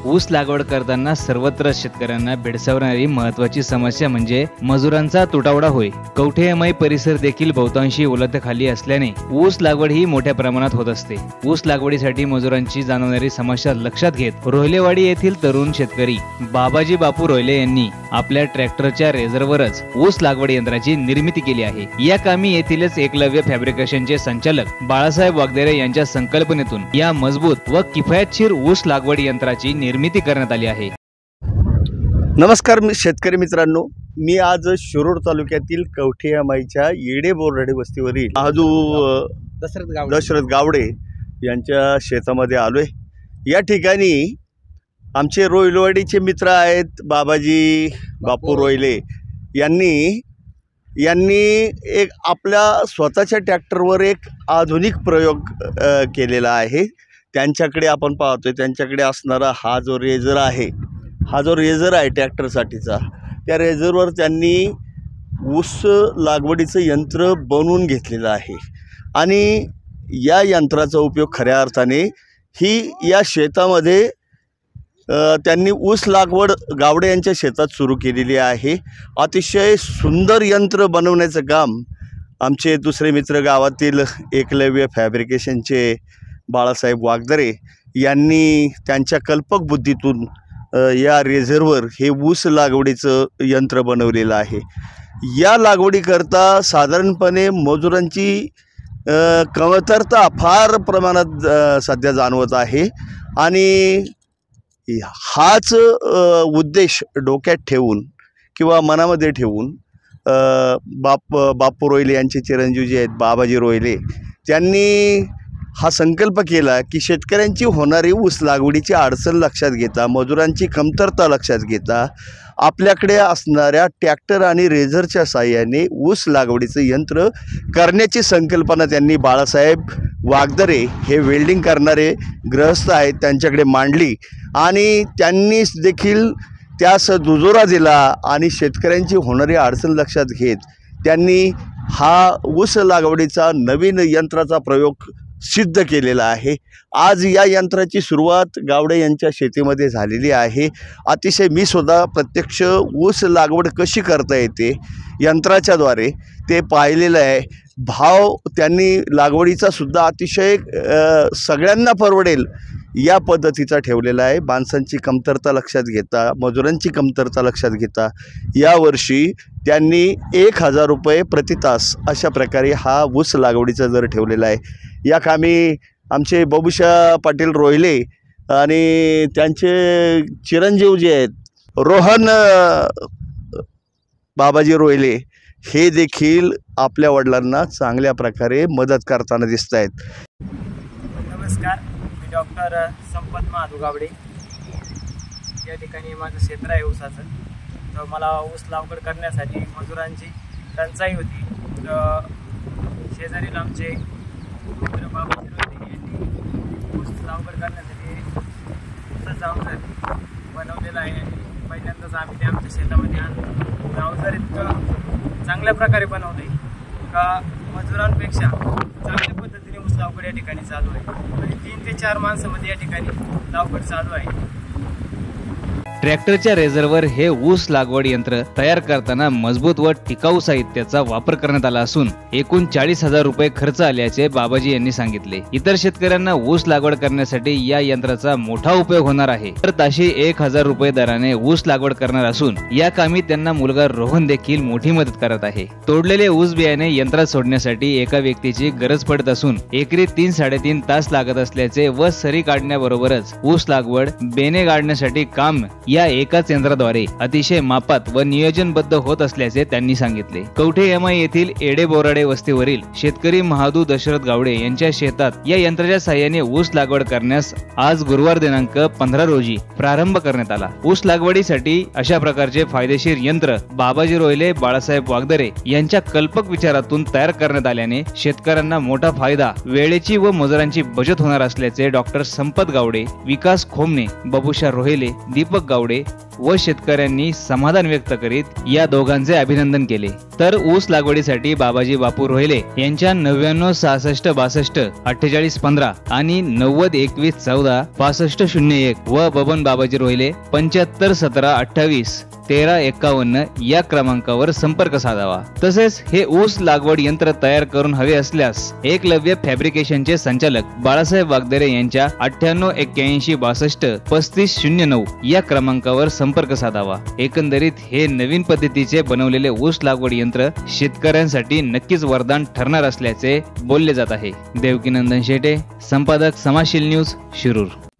ऊस लागवड करताना सर्वत्र शेतकऱ्यांना भेडसावणारी महत्त्वाची समस्या म्हणजे मजुरांचा तुटवडा होय। कवठेमय परिसर देखील बहुतांशी उलथखाली असल्याने ऊस लागवड ही मोठ्या प्रमाणात होत असते। ऊस लागवडीसाठी मजुरांची जाणवणारी समस्या लक्षात घेत रोहिलेवाडी येथील तरुण शेतकरी बाबाजी बापू रोहिले यांनी आपल्या ट्रॅक्टरच्या रेझरवरच ऊस लागवड यंत्राची निर्मिती केली आहे। या कामी येथीलच एकलव्य फॅब्रिकेशनचे संचालक बाळासाहेब वागदेरे यांच्या संकल्पनेतून या मजबूत व किफायतशीर ऊस लागवड यंत्राची निर्मिती करण्यात आली आहे। नमस्कार शेतकरी मित्रांनो, मी आज शिरूर तालुक्यातील कवठेमईच्या येडे बोराडे वस्तीवरील महादू दशरथ गावडे यांच्या शेतामध्ये आलोय। या ठिकाणी आमचे रोहिलेवाडीचे मित्र आहेत बाबाजी बापू रोहिले यांनी एक आपल्या स्वतःच्या ट्रॅक्टरवर एक आधुनिक प्रयोग केलेला आहे। त्यांच्याकडे आपण पाहतोय, त्यांच्याकडे असणारा हा जो रेझर आहे ट्रॅक्टरसाठीचा, त्या रेझरवर त्यांनी ऊस लागवडीचं यंत्र बनवून घेतलेलं आहे आणि या यंत्राचा उपयोग खऱ्या अर्थाने या शेतामध्ये त्यांनी ऊस लागवड गावडे यांच्या शेतात सुरू केलेली आहे। अतिशय सुंदर यंत्र बनवण्याचं काम आमचे दुसरे मित्र गावातील एकलव्य फॅब्रिकेशनचे बाळासाहेब वागदरे यांनी त्यांच्या कल्पक बुद्धीतून या रेझरवर हे ऊस लागवडीचं यंत्र बनवलेलं आहे। या लागवडीकरता साधारणपणे मजुरांची कमतरता फार प्रमाणात सध्या जाणवत आहे आणि हाच उद्देश डोक्यात ठेवून किंवा मनामध्ये ठेवून बापू रोहिले यांचे चिरंजीव जे आहेत बाबाजी रोहिले त्यांनी हा संकल्प केला की शेतकऱ्यांची होणारी ऊस लागवडीची अडचण लक्षात घेता, मजुरांची कमतरता लक्षात घेता आपल्याकडे असणाऱ्या ट्रॅक्टर आणि रेझरच्या साहाय्याने ऊस लागवडीचं यंत्र करण्याची संकल्पना त्यांनी बाळासाहेब वागदरे हे वेल्डिंग करणारे गृहस्थ आहेत त्यांच्याकडे मांडली आणि त्यांनी देखील त्यास दुजोरा दिला आणि शेतकऱ्यांची होणारी अडचण लक्षात घेत त्यांनी हा ऊस लागवडीचा नवीन यंत्राचा प्रयोग सिद्ध केलेला आहे। आज या यंत्राची सुरुवात गावडे यांच्या शेतीमध्ये झालेली आहे। अतिशय मी सुद्धा प्रत्यक्ष ऊस लागवड कशी करता येते यंत्राच्याद्वारे ते पाहिलेलं आहे। भाव त्यांनी लागवडीचा सुद्धा अतिशय सगळ्यांना परवडेल या पद्धतीचा ठेवलेला आहे। माणसांची कमतरता लक्षात घेता, मजुरांची कमतरता लक्षात घेता यावर्षी त्यांनी 1000 रुपये प्रति तास अशा प्रकारे हा ऊस लागवडीचा दर ठेवलेला आहे। या कामी आमचे बाबूशा पाटील रोहिले आणि त्यांचे चिरंजीव जे आहेत रोहन बाबाजी रोहिले हे देखील आपल्या वडिलांना चांगल्या प्रकारे मदत करताना दिसत आहेत। नमस्कार, मी डॉक्टर संपत महादू गावडे। या ठिकाणी माझं क्षेत्र आहे ऊसाचं, तर मला ऊस लागवड करण्यासाठी मजुरांची टंचाई होती। तर शेजारील आमचे मित्र बाबाजी रोहिले यांनी ऊस लागवड करण्यासाठी ऊसाचं अवजार बनवलेलं आहे आणि पहिल्यांदाच आम्ही ते आमच्या शेतामध्ये आणलं। अवजार इतकं चांगल्या प्रकारे बनवलं आहे का मजुरांपेक्षा चांगल्या पद्धतीने ऊस लागवड या ठिकाणी चालू आहे आणि 3 ते 4 माणसामध्ये या ठिकाणी लागवड चालू आहे। ट्रॅक्टरच्या रेझरवर हे ऊस लागवड यंत्र तयार करताना मजबूत व टिकाऊ साहित्याचा वापर करण्यात आला असून एकूण 40,000 रुपये खर्च आल्याचे बाबाजी यांनी सांगितले। इतर शेतकऱ्यांना ऊस लागवड करण्यासाठी या यंत्राचा मोठा उपयोग होणार आहे। तर ताशी 1000 रुपये दराने ऊस लागवड करणार असून या कामी त्यांना मुलगा रोहन देखील मोठी मदत करत आहे। तोडलेले ऊस बियाणे यंत्रात सोडण्यासाठी एका व्यक्तीची गरज पडत असून एकरी 3-3.5 तास लागत असल्याचे व सरी काढण्याबरोबरच ऊस लागवड बेने काढण्यासाठी काम या एकाच यंत्राद्वारे अतिशय मापात व नियोजनबद्ध होत असल्याचे त्यांनी सांगितले। कवठेमई येथील येडे बोराडे वस्तीवरील शेतकरी महादू दशरथ गावडे यांच्या शेतात या यंत्राच्या साहाय्याने ऊस लागवड करण्यास आज गुरुवार दिनांक 15 रोजी प्रारंभ करण्यात आला। ऊस लागवडीसाठी अशा प्रकारचे फायदेशीर यंत्र बाबाजी रोहिले बाळासाहेब वागदरे यांच्या कल्पक विचारातून तयार करण्यात आल्याने शेतकऱ्यांना मोठा फायदा, वेळेची व मजुरांची बचत होणार असल्याचे डॉक्टर संपत गावडे, विकास खोमने, बाबूशा रोहिले, दीपक गावडे गावडे व शेतकऱ्यांनी समाधान व्यक्त करीत या दोघांचे अभिनंदन केले। तर ऊस लागवडीसाठी बाबाजी बापू रोहिले यांच्या 99 66 62 48 15 आणि 90 21 14 65 01 व बबन बाबाजी रोहिले 75 17 28 13 51 या क्रमांकावर संपर्क साधावा। तसेच हे ऊस लागवड यंत्र तयार करून हवे असल्यास एकलव्य फॅब्रिकेशनचे संचालक बाळासाहेब वागदरे यांच्या 98 81 62 35 09 या क्रमांकावर संपर्क साधावा। एकंदरीत हे नवीन पद्धतीचे बनवलेले ऊस लागवड यंत्र शेतकऱ्यांसाठी नक्कीच वरदान ठरणार असल्याचे बोलले जात आहे। देवकीनंदन शेटे, संपादक, समाजशील न्यूज, शिरूर।